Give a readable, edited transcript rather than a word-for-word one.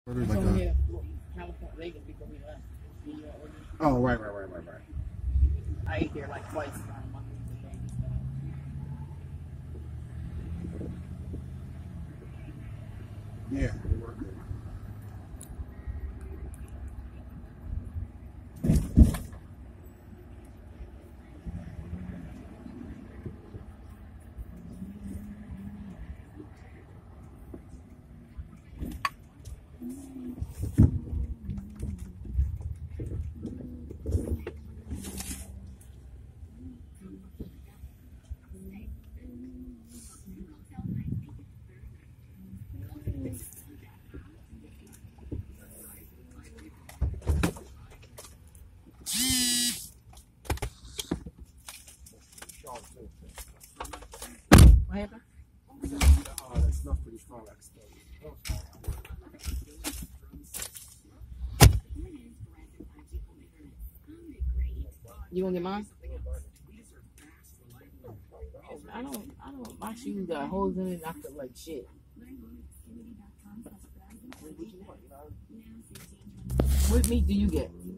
Like oh, right. I ate there like twice. Yeah, they were good. What happened? That's not pretty strong. You gonna get mine? I don't. My shoes got holes in it. And I feel like shit. What meat do you get?